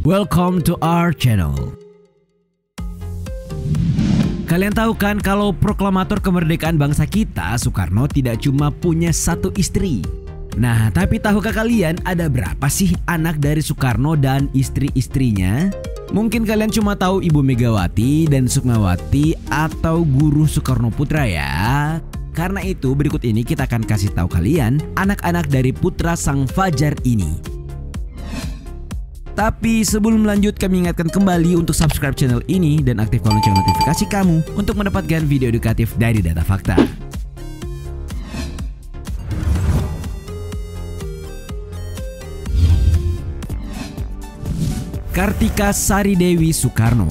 Welcome to our channel. Kalian tahu kan kalau proklamator kemerdekaan bangsa kita, Soekarno, tidak cuma punya satu istri. Nah, tapi tahukah kalian ada berapa sih anak dari Soekarno dan istri-istrinya? Mungkin kalian cuma tahu Ibu Megawati dan Sukmawati atau Guru Soekarno Putra ya. Karena itu berikut ini kita akan kasih tahu kalian anak-anak dari putra sang fajar ini. Tapi sebelum lanjut, kami ingatkan kembali untuk subscribe channel ini dan aktifkan lonceng notifikasi kamu untuk mendapatkan video edukatif dari Data Fakta. Kartika Sari Dewi Soekarno.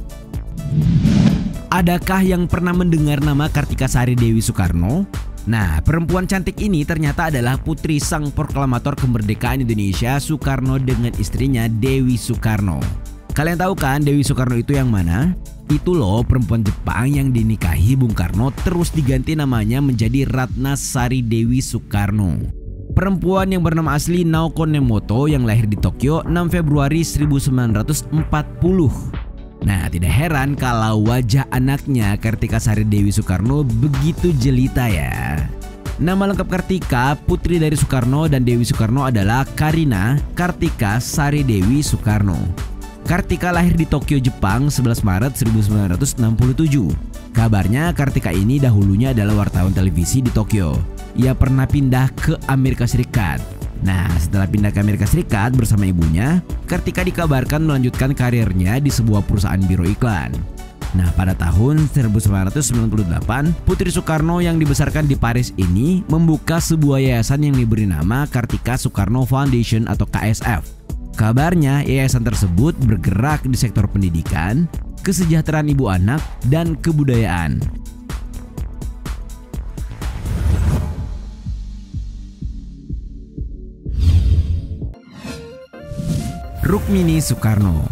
Adakah yang pernah mendengar nama Kartika Sari Dewi Soekarno? Nah, perempuan cantik ini ternyata adalah putri sang proklamator kemerdekaan Indonesia Soekarno dengan istrinya Dewi Soekarno. Kalian tahu kan Dewi Soekarno itu yang mana? Itu loh perempuan Jepang yang dinikahi Bung Karno terus diganti namanya menjadi Ratna Sari Dewi Soekarno. Perempuan yang bernama asli Naoko Nemoto yang lahir di Tokyo 6 Februari 1940. Nah, tidak heran kalau wajah anaknya Kartika Sari Dewi Soekarno begitu jelita ya. Nama lengkap Kartika, putri dari Soekarno dan Dewi Soekarno adalah Karina Kartika Sari Dewi Soekarno. Kartika lahir di Tokyo, Jepang 11 Maret 1967. Kabarnya Kartika ini dahulunya adalah wartawan televisi di Tokyo. Ia pernah pindah ke Amerika Serikat. Nah, setelah pindah ke Amerika Serikat bersama ibunya, Kartika dikabarkan melanjutkan karirnya di sebuah perusahaan biro iklan. Nah, pada tahun 1998, Putri Soekarno yang dibesarkan di Paris ini membuka sebuah yayasan yang diberi nama Kartika Soekarno Foundation atau KSF. Kabarnya yayasan tersebut bergerak di sektor pendidikan, kesejahteraan ibu anak, dan kebudayaan. Rukmini Soekarno.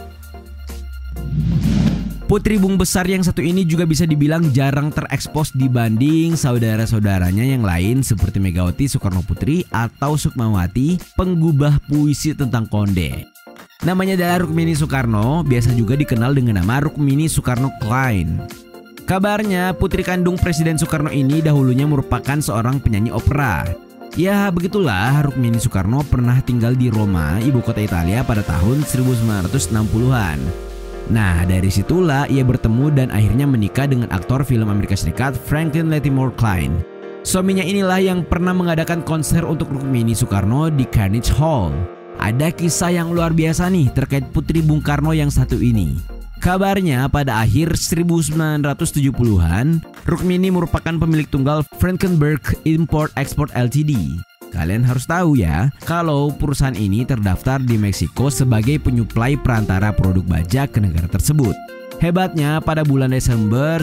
Putri Bung Besar yang satu ini juga bisa dibilang jarang terekspos dibanding saudara-saudaranya yang lain seperti Megawati Soekarno Putri atau Sukmawati, penggubah puisi tentang konde. Namanya adalah Rukmini Soekarno, biasa juga dikenal dengan nama Rukmini Soekarno Klein. Kabarnya putri kandung Presiden Soekarno ini dahulunya merupakan seorang penyanyi opera. Ya begitulah, Rukmini Soekarno pernah tinggal di Roma, ibu kota Italia pada tahun 1960-an. Nah, dari situlah ia bertemu dan akhirnya menikah dengan aktor film Amerika Serikat Franklin Lettimore Klein. Suaminya inilah yang pernah mengadakan konser untuk Rukmini Soekarno di Carnegie Hall. Ada kisah yang luar biasa nih terkait putri Bung Karno yang satu ini. Kabarnya pada akhir 1970-an, Rukmini merupakan pemilik tunggal Frankenberg Import Export Ltd. Kalian harus tahu ya, kalau perusahaan ini terdaftar di Meksiko sebagai penyuplai perantara produk baja ke negara tersebut. Hebatnya, pada bulan Desember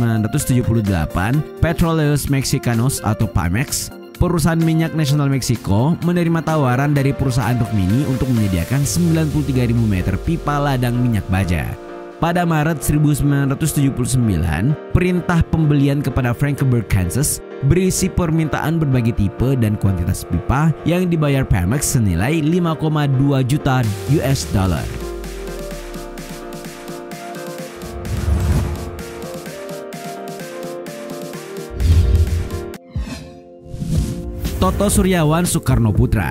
1978, Petróleos Mexicanos atau Pemex, perusahaan minyak nasional Meksiko, menerima tawaran dari perusahaan Rukmini untuk menyediakan 93.000 meter pipa ladang minyak baja. Pada Maret 1979, perintah pembelian kepada Frankenberg, Kansas berisi permintaan berbagai tipe dan kuantitas pipa yang dibayar Pemex senilai 5,2 juta US dollar. Toto Suryawan Soekarno Putra.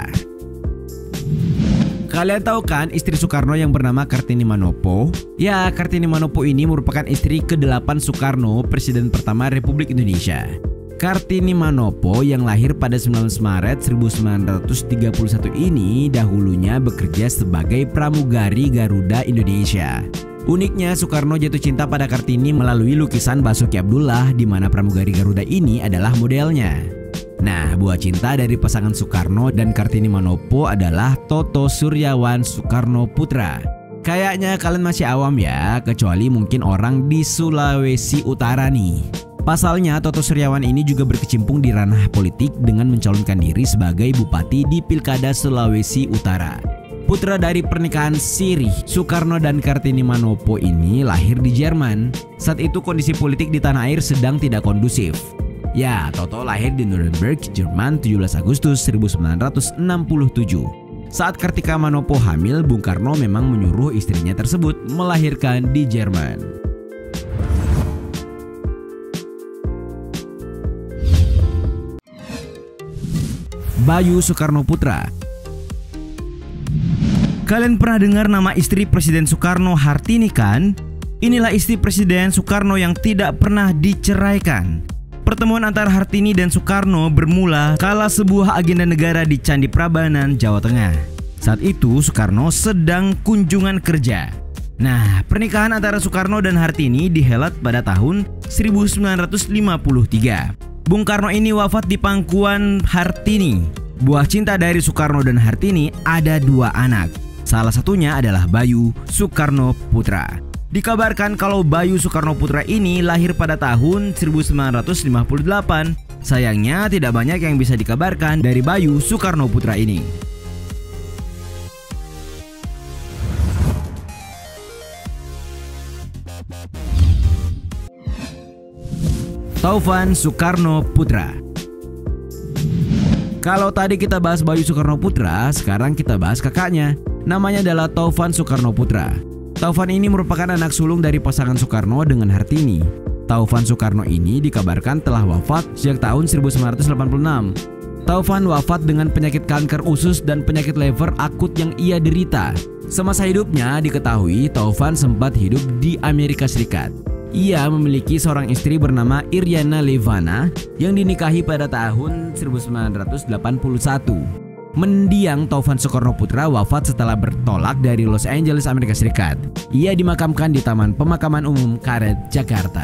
Kalian tahu kan istri Soekarno yang bernama Kartini Manopo? Ya, Kartini Manopo ini merupakan istri ke-8 Soekarno, Presiden pertama Republik Indonesia. Kartini Manopo yang lahir pada 19 Maret 1931 ini dahulunya bekerja sebagai pramugari Garuda Indonesia. Uniknya, Soekarno jatuh cinta pada Kartini melalui lukisan Basuki Abdullah di mana pramugari Garuda ini adalah modelnya. Nah, buah cinta dari pasangan Soekarno dan Kartini Manopo adalah Toto Suryawan Soekarno Putra. Kayaknya kalian masih awam ya, kecuali mungkin orang di Sulawesi Utara nih. Pasalnya, Toto Suryawan ini juga berkecimpung di ranah politik dengan mencalonkan diri sebagai bupati di Pilkada Sulawesi Utara. Putra dari pernikahan siri Soekarno dan Kartini Manopo ini lahir di Jerman. Saat itu kondisi politik di tanah air sedang tidak kondusif. Ya, Toto lahir di Nuremberg, Jerman 17 Agustus 1967. Saat Kartika Manopo hamil, Bung Karno memang menyuruh istrinya tersebut melahirkan di Jerman. Bayu Soekarnoputra. Kalian pernah dengar nama istri Presiden Soekarno, Hartini kan? Inilah istri Presiden Soekarno yang tidak pernah diceraikan. Pertemuan antara Hartini dan Soekarno bermula kala sebuah agenda negara di Candi Prambanan, Jawa Tengah. Saat itu Soekarno sedang kunjungan kerja. Nah, pernikahan antara Soekarno dan Hartini dihelat pada tahun 1953. Bung Karno ini wafat di pangkuan Hartini. Buah cinta dari Soekarno dan Hartini ada 2 anak. Salah satunya adalah Bayu Soekarnoputra. Dikabarkan kalau Bayu Soekarnoputra ini lahir pada tahun 1958. Sayangnya tidak banyak yang bisa dikabarkan dari Bayu Soekarnoputra ini. Taufan Soekarnoputra. Kalau tadi kita bahas Bayu Soekarnoputra, sekarang kita bahas kakaknya. Namanya adalah Taufan Soekarnoputra. Taufan ini merupakan anak sulung dari pasangan Soekarno dengan Hartini. Taufan Soekarno ini dikabarkan telah wafat sejak tahun 1986. Taufan wafat dengan penyakit kanker usus dan penyakit lever akut yang ia derita. Semasa hidupnya diketahui Taufan sempat hidup di Amerika Serikat. Ia memiliki seorang istri bernama Iriana Levana yang dinikahi pada tahun 1981. Mendiang Taufan Soekarnoputra wafat setelah bertolak dari Los Angeles, Amerika Serikat. Ia dimakamkan di Taman Pemakaman Umum Karet, Jakarta.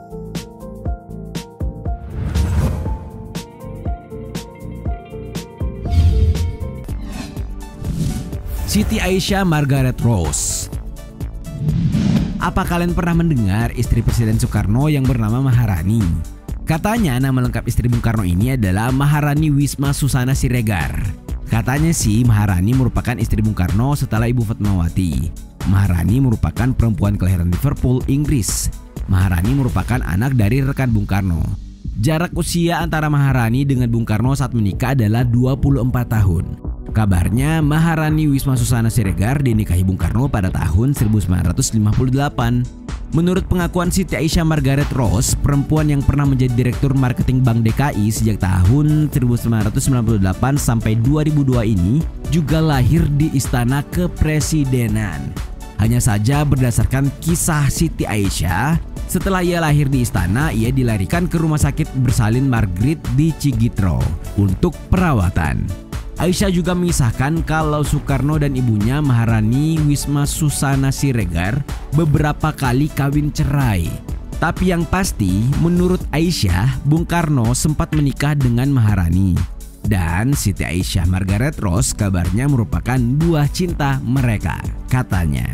Siti Aisyah Margaret Rose. Apa kalian pernah mendengar istri Presiden Soekarno yang bernama Maharani? Katanya nama lengkap istri Bung Karno ini adalah Maharani Wisma Susana Siregar. Katanya sih Maharani merupakan istri Bung Karno setelah Ibu Fatmawati. Maharani merupakan perempuan kelahiran Liverpool, Inggris. Maharani merupakan anak dari rekan Bung Karno. Jarak usia antara Maharani dengan Bung Karno saat menikah adalah 24 tahun. Kabarnya Maharani Wisma Susana Siregar dinikahi Bung Karno pada tahun 1958. Menurut pengakuan Siti Aisyah Margaret Rose, perempuan yang pernah menjadi Direktur Marketing Bank DKI sejak tahun 1998 sampai 2002 ini juga lahir di Istana Kepresidenan. Hanya saja berdasarkan kisah Siti Aisyah, setelah ia lahir di istana, ia dilarikan ke Rumah Sakit Bersalin Margrit di Cigitro untuk perawatan. Aisyah juga mengisahkan kalau Soekarno dan ibunya Maharani Wisma Susana Siregar beberapa kali kawin cerai. Tapi yang pasti, menurut Aisyah, Bung Karno sempat menikah dengan Maharani. Dan Siti Aisyah Margaret Rose kabarnya merupakan buah cinta mereka, katanya.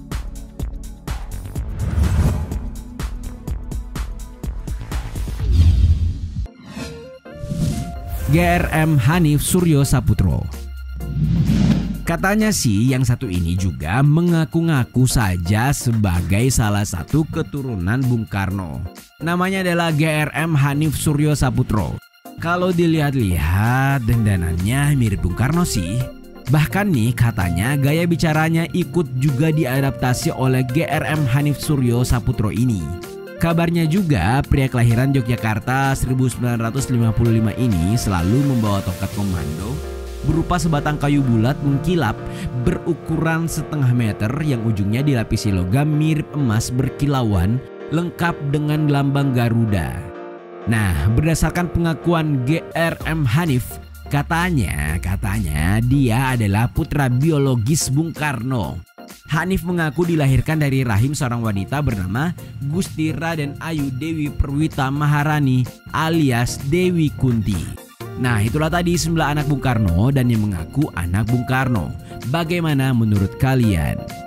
GRM Hanif Suryo Saputro. Katanya sih yang satu ini juga mengaku-ngaku saja sebagai salah satu keturunan Bung Karno. Namanya adalah GRM Hanif Suryo Saputro. Kalau dilihat-lihat dandanannya mirip Bung Karno sih. Bahkan nih katanya gaya bicaranya ikut juga diadaptasi oleh GRM Hanif Suryo Saputro ini. Kabarnya juga pria kelahiran Yogyakarta 1955 ini selalu membawa tongkat komando berupa sebatang kayu bulat mengkilap berukuran setengah meter yang ujungnya dilapisi logam mirip emas berkilauan lengkap dengan lambang Garuda. Nah, berdasarkan pengakuan GRM Hanif, katanya dia adalah putra biologis Bung Karno. Hanif mengaku dilahirkan dari rahim seorang wanita bernama Gusti Raden Ayu Dewi Perwita Maharani alias Dewi Kunti. Nah, itulah tadi 9 anak Bung Karno dan yang mengaku anak Bung Karno. Bagaimana menurut kalian?